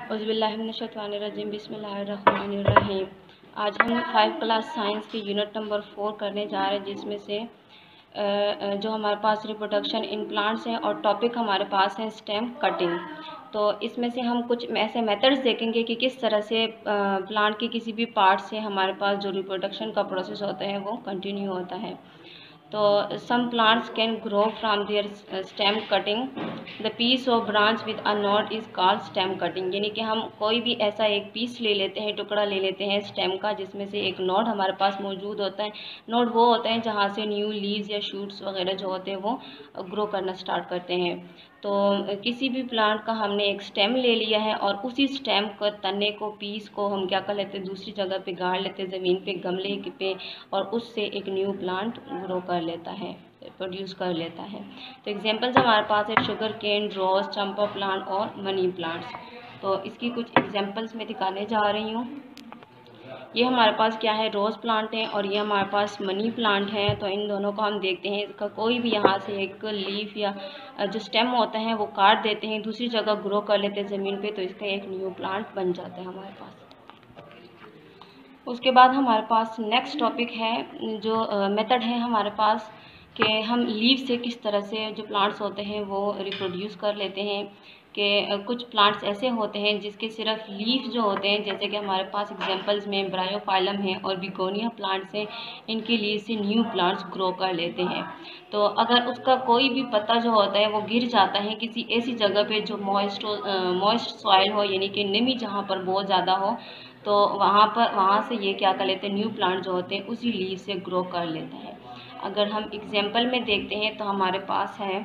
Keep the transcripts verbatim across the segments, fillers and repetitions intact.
औज़ुबिल्लाहिमिनश्शैतानिर्रजीम बिस्मिल्लाहिर्रहमानिर्रहीम। आज हम फाइव क्लास साइंस के यूनिट नंबर फोर करने जा रहे हैं, जिसमें से जो हमारे पास रिप्रोडक्शन इन प्लांट्स हैं और टॉपिक हमारे पास है स्टेम कटिंग। तो इसमें से हम कुछ ऐसे मेथड्स देखेंगे कि किस तरह से प्लांट के किसी भी पार्ट से हमारे पास जो रिप्रोडक्शन का प्रोसेस होता है वो कंटिन्यू होता है। तो some plants can grow from their stem cutting. The piece of branch with a node is called stem cutting. यानी कि हम कोई भी ऐसा एक पीस ले लेते हैं, टुकड़ा ले लेते हैं स्टेम का, जिसमें से एक नोड हमारे पास मौजूद होता है। नोड वो होता है जहाँ से न्यू लीव्स या शूट्स वगैरह जो होते हैं वो ग्रो करना स्टार्ट करते हैं। तो किसी भी प्लांट का हमने एक स्टेम ले लिया है और उसी स्टेम को, तने को, पीस को हम क्या कर लेते हैं, दूसरी जगह पे गाड़ लेते हैं, ज़मीन पे, गमले पे, और उससे एक न्यू प्लांट ग्रो कर लेता है, प्रोड्यूस कर लेता है। तो एग्जांपल्स हमारे पास है sugar cane, rose, champa plant और मनी प्लांट्स। तो इसकी कुछ एग्जांपल्स मैं दिखाने जा रही हूँ। ये हमारे पास क्या है, रोज़ प्लांट है और ये हमारे पास मनी प्लांट है। तो इन दोनों को हम देखते हैं, इसका कोई भी यहाँ से एक लीफ या जो स्टेम होता है वो काट देते हैं, दूसरी जगह ग्रो कर लेते हैं ज़मीन पे, तो इसका एक न्यू प्लांट बन जाता है हमारे पास। उसके बाद हमारे पास नेक्स्ट टॉपिक है, जो मेथड है हमारे पास कि हम लीव से किस तरह से जो प्लांट्स होते हैं वो रिप्रोड्यूस कर लेते हैं। कि कुछ प्लांट्स ऐसे होते हैं जिसके सिर्फ लीफ जो होते हैं, जैसे कि हमारे पास एग्जांपल्स में ब्रायोफाइलम है और बिगोनिया प्लांट्स हैं, इनके लीव से न्यू प्लांट्स ग्रो कर लेते हैं। तो अगर उसका कोई भी पत्ता जो होता है वो गिर जाता है किसी ऐसी जगह पे जो मॉइस्ट मॉइस्ट सॉइल हो, यानी कि नमी जहाँ पर बहुत ज़्यादा हो, तो वहाँ पर वहाँ से ये क्या कर लेते हैं, न्यू प्लांट जो होते हैं उसी लीव से ग्रो कर लेता है। अगर हम एग्जांपल में देखते हैं तो हमारे पास है,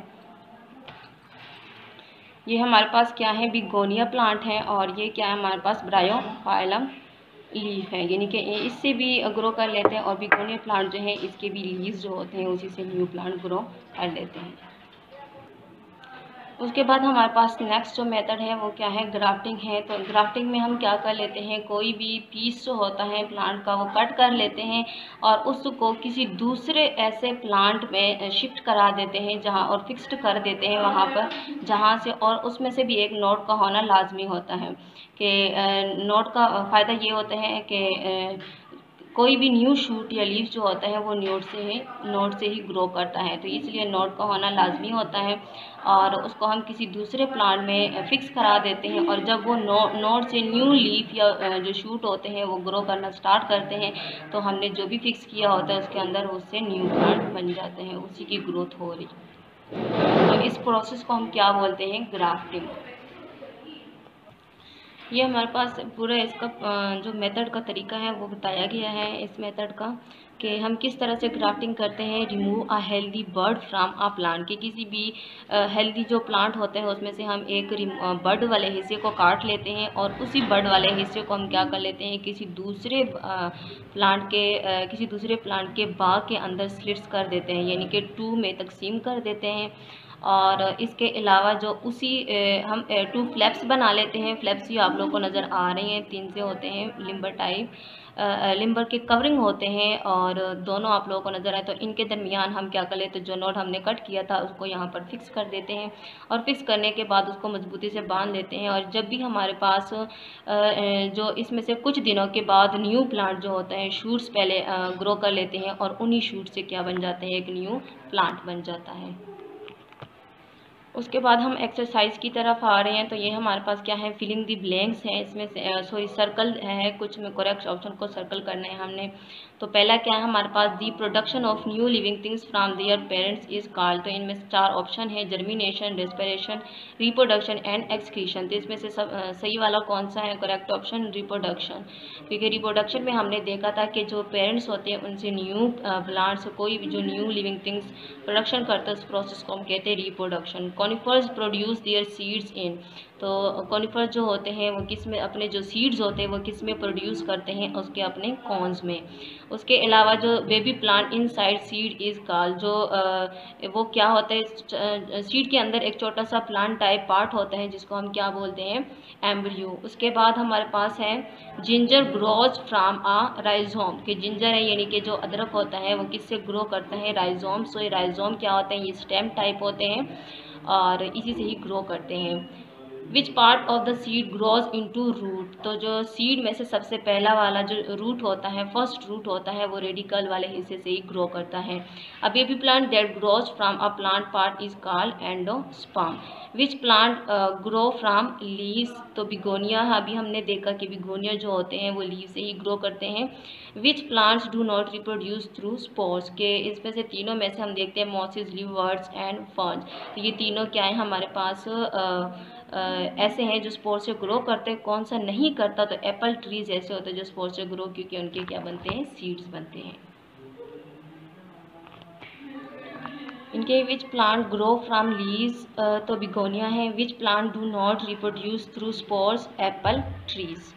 ये हमारे पास क्या है, बिगोनिया प्लांट है और ये क्या है हमारे पास, ब्रायोफाइलम लीफ है, यानी कि इससे भी ग्रो कर लेते हैं। और बिगोनिया प्लांट जो है इसके भी लीव्स जो होते हैं उसी से न्यू प्लांट ग्रो कर लेते हैं। उसके बाद हमारे पास नेक्स्ट जो मेथड है वो क्या है, ग्राफ्टिंग है। तो ग्राफ्टिंग में हम क्या कर लेते हैं, कोई भी पीस जो होता है प्लांट का वो कट कर लेते हैं और उसको किसी दूसरे ऐसे प्लांट में शिफ्ट करा देते हैं जहां, और फिक्स्ड कर देते हैं वहां पर जहां से, और उसमें से भी एक नोड का होना लाजमी होता है। कि नोड का फ़ायदा ये होता है कि कोई भी न्यू शूट या लीफ जो होता है वो नोड से ही नोड से ही ग्रो करता है, तो इसलिए नोड का होना लाजमी होता है। और उसको हम किसी दूसरे प्लांट में फिक्स करा देते हैं और जब वो नो नोड से न्यू लीफ या जो शूट होते हैं वो ग्रो करना स्टार्ट करते हैं, तो हमने जो भी फिक्स किया होता है उसके अंदर उससे न्यू प्लांट बन जाते हैं, उसी की ग्रोथ हो रही। तो इस प्रोसेस को हम क्या बोलते हैं, ग्राफ्टिंग। ये हमारे पास पूरा इसका जो मेथड का तरीका है वो बताया गया है इस मेथड का, कि हम किस तरह से ग्राफ्टिंग करते हैं। Remove a healthy bud from a plant, कि किसी भी हेल्दी जो प्लांट होते हैं उसमें से हम एक बर्ड वाले हिस्से को काट लेते हैं और उसी बर्ड वाले हिस्से को हम क्या कर लेते हैं, किसी दूसरे प्लांट के किसी दूसरे प्लांट के बाग के अंदर स्लिट्स कर देते हैं, यानी कि टू में तकसीम कर देते हैं। और इसके अलावा जो उसी हम टू फ्लैप्स बना लेते हैं। फ्लैप्स ही आप लोगों को नज़र आ रही हैं, तीन से होते हैं, लिम्बर टाइप लिम्बर के कवरिंग होते हैं और दोनों आप लोगों को नज़र आए। तो इनके दरमियान हम क्या कर लेते हैं, जो नोट हमने कट किया था उसको यहाँ पर फिक्स कर देते हैं और फिक्स करने के बाद उसको मजबूती से बांध लेते हैं। और जब भी हमारे पास जो इसमें से कुछ दिनों के बाद न्यू प्लांट जो होता है, शूट्स पहले ग्रो कर लेते हैं और उन्हीं शूट से क्या बन जाते हैं, एक न्यू प्लांट बन जाता है। उसके बाद हम एक्सरसाइज की तरफ आ रहे हैं। तो ये हमारे पास क्या है, फिलिंग दी ब्लैंक्स है। इसमें से सॉरी सर्कल है, कुछ में करेक्ट ऑप्शन को सर्कल करना है हमने। तो पहला क्या है हमारे पास, the production of new living things from their parents is called. तो इनमें से चार ऑप्शन है, germination, respiration, reproduction and excretion. तो इसमें से सब सही वाला कौन सा है, करेक्ट ऑप्शन रिप्रोडक्शन। क्योंकि रिप्रोडक्शन में हमने देखा था कि जो पेरेंट्स होते हैं उनसे न्यू प्लांट्स, कोई भी जो न्यू लिविंग थिंग्स प्रोडक्शन करता है उस प्रोसेस को हम कहते हैं reproduction. Conifers produce their seeds in. तो कॉनिफर्स जो होते हैं वो किस में अपने जो सीड्स होते हैं वो किस में प्रोड्यूस करते हैं, उसके अपने कॉन्स में। उसके अलावा जो baby plant inside seed is called, जो आ, वो क्या होता है, सीड के अंदर एक छोटा सा प्लांट टाइप पार्ट होता है जिसको हम क्या बोलते हैं, एम्ब्रियो। उसके बाद हमारे पास है ginger grows from a rhizome, कि जिंजर है यानी कि जो अदरक होता है वो किससे ग्रो करता है, राइजोम। सो ये राइजोम क्या होते हैं, ये स्टेम टाइप होते हैं और इसी से ही ग्रो करते हैं। Which part of the seed grows into root, तो जो सीड में से सबसे पहला वाला जो रूट होता है, फर्स्ट रूट होता है, वो रेडिकल वाले हिस्से से ही ग्रो करता है। A baby plant that grows from a plant part is called endosperm. Which plant grow from leaves, तो बिगोनिया, अभी हमने देखा कि बिगोनिया जो होते हैं वो लीव से ही ग्रो करते हैं। Which plants do not reproduce through spores, के इसमें से तीनों में से हम देखते हैं मॉसेस, लीवर्ड्स एंड फर्न्स, तो ये तीनों क्या है हमारे पास uh, Uh, ऐसे हैं जो स्पोर से ग्रो करते हैं। कौन सा नहीं करता, तो एप्पल ट्रीज ऐसे होते हैं जो स्पोर से ग्रो, क्योंकि उनके क्या बनते हैं, सीड्स बनते हैं इनके। Which plant grow from leaves, तो बिगोनिया है। Which plant do not reproduce through spores, apple trees.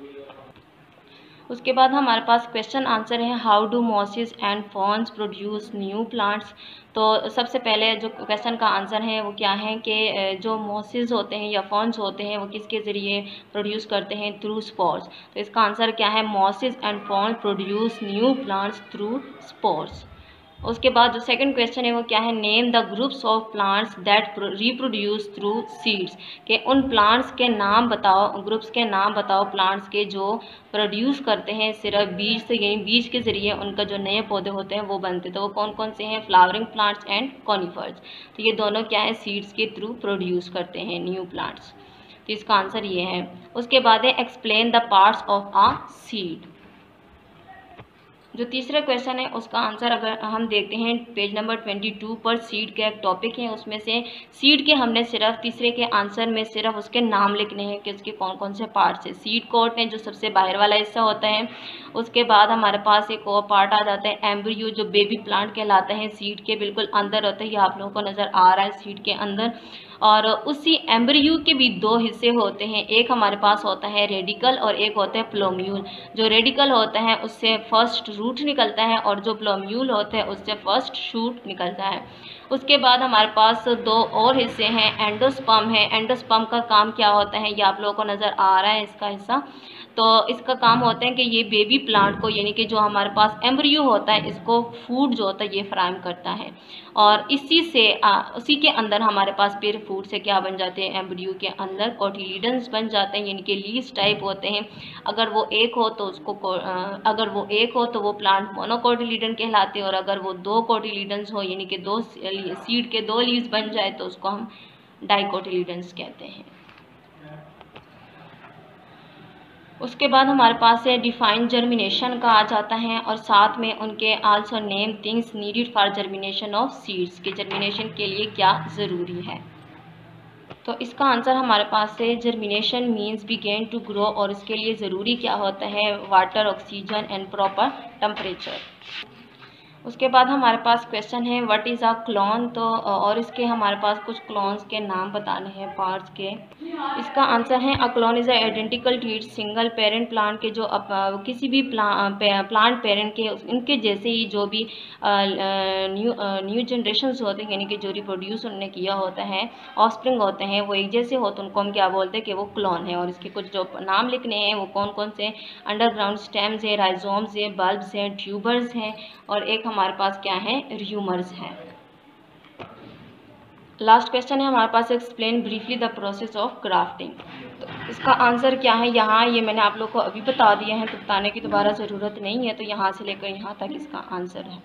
उसके बाद हमारे पास क्वेश्चन आंसर है, how do mosses and ferns produce new plants. तो सबसे पहले जो क्वेश्चन का आंसर है वो क्या है कि जो मॉसेस होते हैं या फर्न्स होते हैं वो किसके ज़रिए प्रोड्यूस करते हैं, थ्रू स्पोर्स। तो इसका आंसर क्या है, mosses and ferns produce new plants through spores. उसके बाद जो सेकंड क्वेश्चन है वो क्या है, name the groups of plants that reproduce through seeds, के उन प्लांट्स के नाम बताओ, ग्रुप्स के नाम बताओ प्लांट्स के जो प्रोड्यूस करते हैं सिर्फ बीज से, यानी बीज के ज़रिए उनका जो नए पौधे होते हैं वो बनते हैं। तो वो कौन कौन से हैं, फ्लावरिंग प्लांट्स एंड कॉनिफर्स। तो ये दोनों क्या है, सीड्स के थ्रू प्रोड्यूस करते हैं न्यू प्लांट्स। तो इसका आंसर ये है। उसके बाद है, explain the parts of a seed. जो तीसरा क्वेश्चन है उसका आंसर अगर हम देखते हैं पेज नंबर बाईस पर, सीड का एक टॉपिक है, उसमें से सीड के हमने सिर्फ तीसरे के आंसर में सिर्फ उसके नाम लिखने हैं कि उसके कौन कौन से पार्ट्स हैं। सीड कोट है जो सबसे बाहर वाला हिस्सा होता है। उसके बाद हमारे पास एक और पार्ट आ जाता है एम्ब्रियो, जो बेबी प्लांट कहलाता है, सीड के बिल्कुल अंदर होता है। ये आप लोगों को नज़र आ रहा है सीड के अंदर। और उसी एम्ब्रियो के भी दो हिस्से होते हैं, एक हमारे पास होता है रेडिकल और एक होता है प्लोम्यूल। जो रेडिकल होता है उससे फर्स्ट रूट निकलता है और जो प्लोम्यूल होता है उससे फर्स्ट शूट निकलता है। उसके बाद हमारे पास दो और हिस्से हैं, एंडोस्पर्म है। एंडोस्पर्म का काम क्या होता है, ये आप लोगों को नज़र आ रहा है इसका हिस्सा। तो इसका काम होता है कि ये बेबी प्लांट को, यानी कि जो हमारे पास एम्ब्रियो होता है, इसको फूड जो होता है ये फ्राहम करता है। और इसी से आ, उसी के अंदर हमारे पास फिर फूड से क्या बन जाते हैं, एम्ब्रियो के अंदर कोटिलीडन्स बन जाते हैं, यानी कि लीव्स टाइप होते हैं। अगर वो एक हो तो उसको अगर वो एक हो तो वो प्लांट मोनोकोटिलीडन कहलाते हैं, और अगर वो दो कोटिलीडन्स हो, यानी कि दो सीड के दो लीव्स बन जाए, तो उसको हम डाइकोटिलीडन्स कहते हैं। उसके बाद हमारे पास है डिफाइन जर्मिनेशन का आ जाता है, और साथ में उनके also name things needed for germination of seeds, के जर्मिनेशन के लिए क्या ज़रूरी है। तो इसका आंसर हमारे पास है, germination means begin to grow, और इसके लिए ज़रूरी क्या होता है, water, oxygen and proper temperature. उसके बाद हमारे पास क्वेश्चन है व्हाट इज़ अ क्लोन, तो और इसके हमारे पास कुछ क्लोन्स के नाम बताने हैं पार्ट्स के। इसका आंसर है, a clone is a identical to its single parent plant, के जो अप, किसी भी प्ला, पे, प्लांट पेरेंट के इनके जैसे ही जो भी न्यू न्यू जनरेशन्स होते हैं, यानी कि जो रिप्रोड्यूस उन्होंने किया होता है, ऑफस्प्रिंग होते हैं, वो एक जैसे होते हैं, उनको हम क्या बोलते हैं कि वो क्लोन है। और इसके कुछ जो नाम लिखने हैं वो कौन कौन से, अंडरग्राउंड स्टेम्स है, राइजोम्स है, बल्ब्स हैं, ट्यूबर्स हैं, और एक हमारे पास क्या है, र्यूमर्स हैं। लास्ट क्वेश्चन है हमारे पास, explain briefly the process of grafting. तो इसका आंसर क्या है, यहाँ ये मैंने आप लोग को अभी बता दिया है, तो बताने की दोबारा ज़रूरत नहीं है। तो यहाँ से लेकर यहाँ तक इसका आंसर है।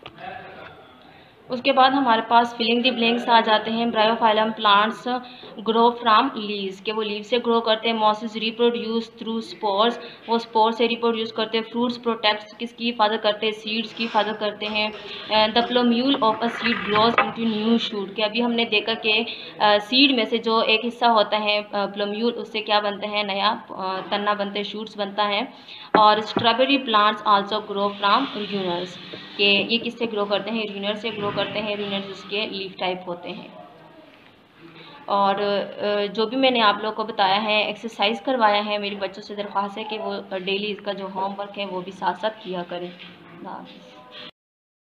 उसके बाद हमारे पास फिलिंग द ब्लैंक्स आ जाते हैं। Bryophyllum plants grow from leaves, के वो लीव से ग्रो करते हैं। मॉसेस रिप्रोड्यूस थ्रू स्पोर्स, वो स्पोर्स से रिप्रोड्यूस करते हैं। फ्रूट्स प्रोटेक्ट्स किसकी हिफाजत करते हैं, सीड्स की हिफाजत करते हैं। The plumule of a seed grows into new shoot, के अभी हमने देखा कि सीड में से जो एक हिस्सा होता है प्लोम्यूल, उससे क्या बनता है, नया तना बनते हैं, शूट्स बनता है। और strawberry plants also grow from runners, के ये किससे ग्रो करते हैं, र्यूनर से ग्रो करते हैं। र्यूनर्स उसके लीफ टाइप होते हैं। और जो भी मैंने आप लोगों को बताया है, एक्सरसाइज करवाया है, मेरे बच्चों से दरख्वास्त है कि वो डेली इसका जो होमवर्क है वो भी साथ साथ किया करें।